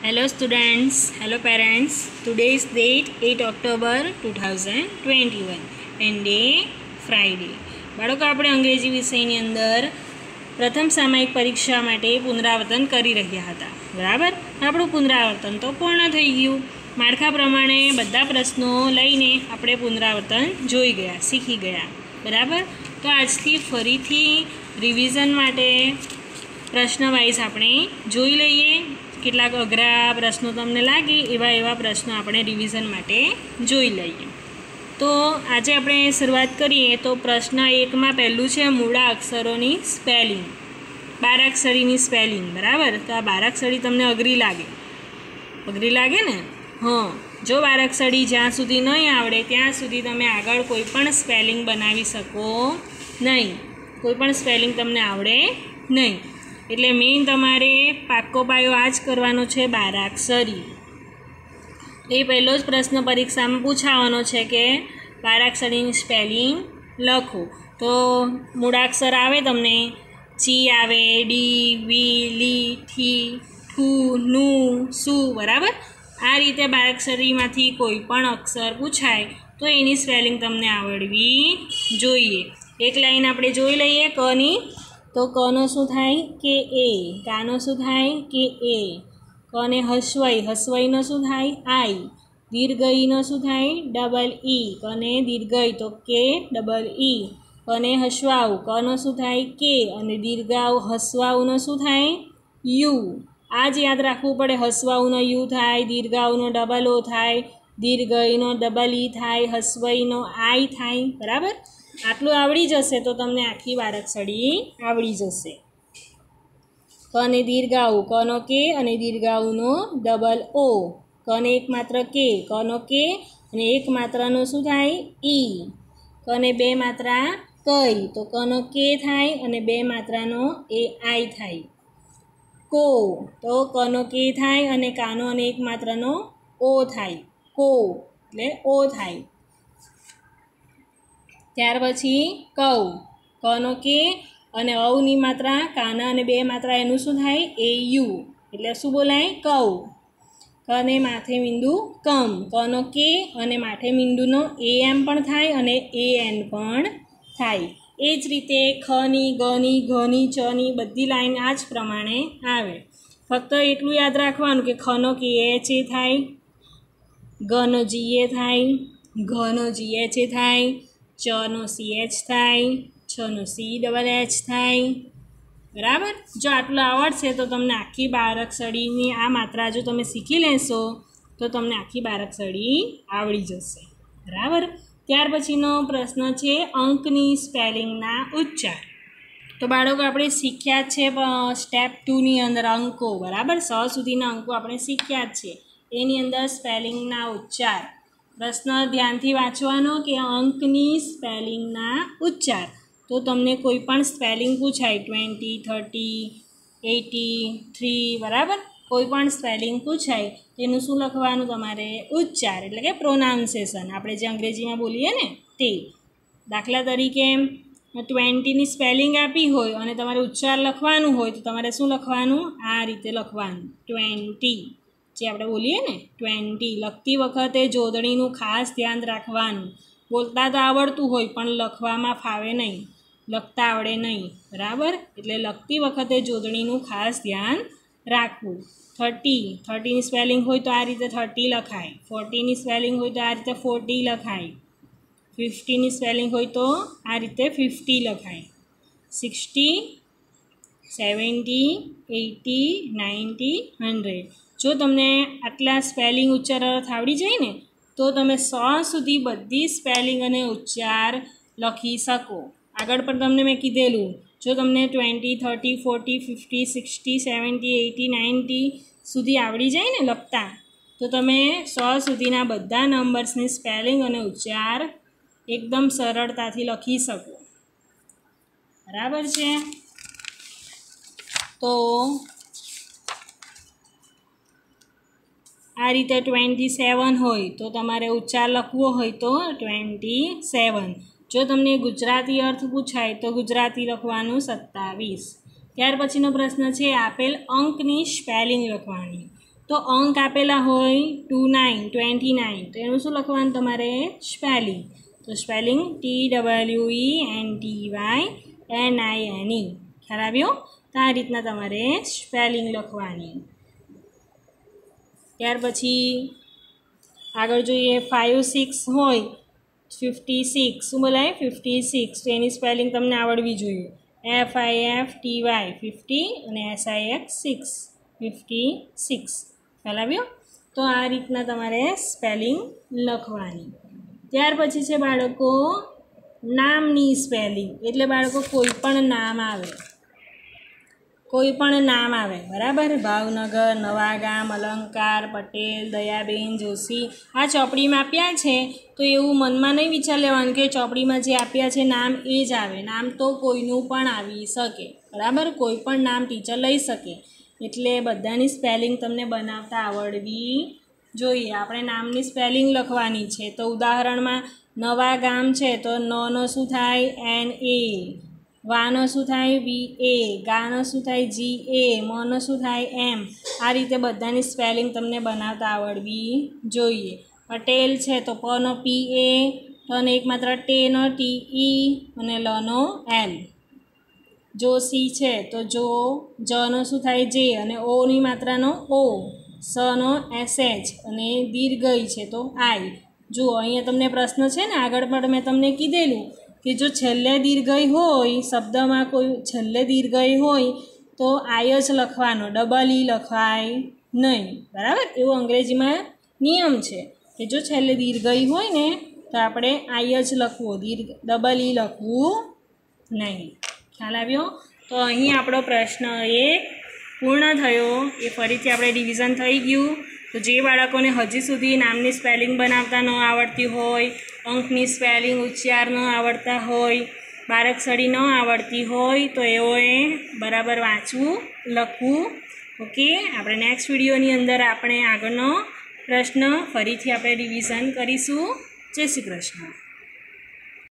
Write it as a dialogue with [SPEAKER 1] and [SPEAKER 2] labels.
[SPEAKER 1] Hello students, hello parents. Today is date 8 October 2021 and day Friday. બાળકો આપણે અંગ્રેજી વિષયની અંદર પ્રથમ સામયિક પરીક્ષા માટે પુનરાવર્તન કરી રહ્યા હતા. બરાબર, આપણું પુનરાવર્તન તો પૂર્ણ થઈ ગયું. માળખા પ્રમાણે બધા પ્રશ્નો લઈને આપણે પુનરાવર્તન જોઈ ગયા, શીખી ગયા. બરાબર, તો આજથી ફરીથી રિવિઝન માટે પ્રશ્ન વાઇઝ આપણે જોઈ લઈએ. કેટલાક અઘરા પ્રશ્નો તમને લાગે એવા પ્રશ્નો આપણે રિવિઝન માટે જોઈ લઈએ. તો આજે આપણે શરૂઆત કરીએ તો પ્રશ્ન 1માં પહેલું છે મૂળા અક્ષરોની સ્પેલિંગ, બારાક્ષરીની સ્પેલિંગ. બરાબર, તો આ બારાક્ષરી તમને અઘરી લાગે ને? હા, જો બારાક્ષરી જ્યાં સુધી નહીં આવડે ત્યાં સુધી તમે આગળ કોઈ પણ સ્પેલિંગ બનાવી શકો નહીં, કોઈ પણ સ્પેલિંગ તમને આવડે નહીં. એટલે મેઇન તમારે પાક્કો પાયો આ જ કરવાનો છે, બારાક્ષરી. એ પહેલો જ પ્રશ્ન પરીક્ષામાં પૂછાવાનો છે કે બારાક્ષરીની સ્પેલિંગ લખો. તો મૂળાક્ષર આવે તમને, ચી આવે, ડી, વી, લી, થી, ઠુ, નું, સુ. બરાબર, આ રીતે બારાક્ષરીમાંથી કોઈ પણ અક્ષર પૂછાય તો એની સ્પેલિંગ તમને આવડવી જોઈએ. એક લાઈન આપણે જોઈ લઈએ કની. તો કનો શું થાય કે એ, કાનો શું થાય કે એ, કને હસવાઈ, હસવાઈનો શું થાય આઈ, દીર્ઘઈનો શું થાય ડબલ ઈ, કને દીર્ઘઈ તો કે ડબલ ઈ, કને હસવાઉ, કનો શું થાય કે, અને દીર્ઘાઉ હસવાઉનો શું થાય યુ. આ જ યાદ રાખવું પડે, હસવાઉનો યુ થાય, દીર્ઘાઉનો ડબલ ઓ થાય, દીર્ઘઈનો ડબલ ઈ થાય, હસવાઈનો આઈ થાય. બરાબર, આટલું આવડી જશે તો તમને આખી બારાક્ષરી આવડી જશે. કને દીર્ઘાઉ, કનો કે અને દીર્ઘાઉનો ડબલ ઓ, કને એક માત્ર કે, કનો કે અને એક માત્રાનો શું થાય ઈ, કને બે માત્રા કઈ, તો કનો કે થાય અને બે માત્રાનો એ આઈ થાય. કો, તો કનો કે થાય અને કાનો અને એક માત્રાનો ઓ થાય, કો એટલે ઓ થાય. ત્યાર પછી કૌ, કનો કે અને ઔની માત્રા, કાના અને બે માત્રા એનું શું થાય એ યુ, એટલે શું બોલાય કૌ. કને માથે મીંડુ કમ, કનો કે અને માથે મીંડુનો એ એમ પણ થાય અને એ એન પણ થાય. એ જ રીતે ખની, ગની, ઘની, ચની બધી લાઈન આ જ પ્રમાણે આવે. ફક્ત એટલું યાદ રાખવાનું કે ખનો કે એચ એ થાય, ગનો જી એ થાય, ઘનો જી એચ એ થાય, ચનો સી એચ થાય, છનો સી ડબલ એચ થાય. બરાબર, જો આટલું આવડશે તો તમને આખી બારાક્ષરીની આ માત્રા જો તમે શીખી લેશો તો તમને આખી બારાક્ષરી આવડી જશે. બરાબર, ત્યાર પછીનો પ્રશ્ન છે અંકની સ્પેલિંગના ઉચ્ચાર. તો બાળકો આપણે શીખ્યા જ છે સ્ટેપ 2ની અંદર અંકો. બરાબર, 100 સુધીના અંકો આપણે શીખ્યા જ છે. એની અંદર સ્પેલિંગના ઉચ્ચાર પ્રશ્ન ધ્યાનથી વાંચવાનો કે અંકની સ્પેલિંગના ઉચ્ચાર. તો તમને કોઈ પણ સ્પેલિંગ પૂછાય 20, 30, 83. બરાબર, કોઈ પણ સ્પેલિંગ પૂછાય તેનું શું લખવાનું તમારે ઉચ્ચાર, એટલે કે પ્રોનાઉન્સિએશન, આપણે જે અંગ્રેજીમાં બોલીએ ને તે. દાખલા તરીકે 20ની સ્પેલિંગ આપી હોય અને તમારે ઉચ્ચાર લખવાનું હોય તો તમારે શું લખવાનું, આ રીતે લખવાનું 20, જે આપણે બોલીએ ને 20. લખતી વખતે જોડણીનું ખાસ ધ્યાન રાખવાનું. બોલતા તો આવડતું હોય પણ લખવામાં ફાવે નહીં, લખતા આવડે નહીં. બરાબર, એટલે લખતી વખતે જોડણીનું ખાસ ધ્યાન રાખવું. 30ની સ્પેલિંગ હોય તો આ રીતે 30 લખાય, 40ની સ્પેલિંગ હોય તો આ રીતે 40 લખાય, 50ની સ્પેલિંગ હોય તો આ રીતે 50 લખાય, 60, 70, 80, 90, 100. જો તમને આટલા સ્પેલિંગ ઉચ્ચાર અર્થ આવડી જાય ને તો તમે 100 સુધી બધી સ્પેલિંગ અને ઉચ્ચાર લખી શકો. આગળ પણ તમને મેં કીધેલું, જો તમને 20, 30, 40, 50, 60, 70, 80, 90 સુધી આવડી જાય ને લખતા, તો તમે 100 સુધીના બધા નંબર્સની સ્પેલિંગ અને ઉચ્ચાર એકદમ સરળતાથી લખી શકો. બરાબર છે, તો આ રીતે 27 હોય તો તમારે ઉચ્ચાર લખવો હોય તો 27. જો તમને ગુજરાતી અર્થ પૂછાય તો ગુજરાતી લખવાનું 27. ત્યાર પછીનો પ્રશ્ન છે આપેલ અંકની સ્પેલિંગ લખવાની. તો અંક આપેલા હોય 29, 29, તો એનું શું લખવાનું તમારે? સ્પેલિંગ. તો સ્પેલિંગ TWENTYNINE. ખ્યાલ આવ્યો? તો આ રીતના તમારે સ્પેલિંગ લખવાની. ત્યાર પછી આગળ જોઈએ 5, 6 હોય 56, શું બોલાય? 56. તો એની સ્પેલિંગ તમને આવડવી જોઈએ. FIFTY 50 અને SIX 6, 56. ખ્યાલ આવ્યો? તો આ રીતના તમારે સ્પેલિંગ લખવાની. ત્યાર પછી છે બાળકો નામની સ્પેલિંગ. એટલે બાળકો કોઈ પણ નામ આવે, કોઈ પણ નામ આવે, બરાબર? ભાવનગર, નવાગામ, અલંકાર, પટેલ, દયાબેન, જોશી, આ ચોપડીમાં આપ્યા છે. તો એવું મનમાં નહીં વિચાર લેવાનું કે ચોપડીમાં જે આપ્યા છે નામ એ જ આવે. નામ તો કોઈનું પણ આવી શકે, બરાબર? કોઈ પણ નામ ટીચર લઈ શકે. એટલે બધાની સ્પેલિંગ તમને બનાવતા આવડવી જોઈએ. આપણે નામની સ્પેલિંગ લખવાની છે. તો ઉદાહરણમાં નવાગામ છે તો નો શું થાય? NA. વાનો શું થાય? VA. ગાનો શું થાય? GA. મનો શું થાય? M. આ રીતે બધાની સ્પેલિંગ તમને બનાવતા આવડવી જોઈએ. પટેલ છે તો પનો PA, તને એકમાત્ર ટેનો TE અને લનો L. જોશી છે તો જનો શું થાય? J અને ઓની માત્રાનો O, સનો SH અને દીર્ઘઈ છે તો I. જુઓ અહીંયા તમને પ્રશ્ન છે ને, આગળ પણ મેં તમને કીધેલું કે જો છેલ્લે દીર્ઘઈ હોય, શબ્દમાં કોઈ છેલ્લે દીર્ઘઈ હોય તો I જ લખવાનો, ડબલ E લખાય નહીં, બરાબર? એવો અંગ્રેજીમાં નિયમ છે કે જો છેલ્લે દીર્ઘઈ હોય ને તો આપણે I જ લખવું, ડબલ E લખવું નહીં. ખ્યાલ આવ્યો? તો અહીં આપણો પ્રશ્ન એ પૂર્ણ થયો. એ ફરીથી આપણે રિવિઝન થઈ ગયું. તો જે બાળકોને હજી સુધી નામની સ્પેલિંગ બનાવતા ન આવડતી હોય, અંકની સ્પેલિંગ ઉચ્ચાર ન આવડતા હોય, બારાક્ષરી ન આવડતી હોય તો એઓએ બરાબર વાંચવું, લખવું. ઓકે, આપણે નેક્સ્ટ વિડીયોની અંદર આપણે આગળનો પ્રશ્ન ફરીથી આપણે રિવિઝન કરીશું. જય શ્રી કૃષ્ણ.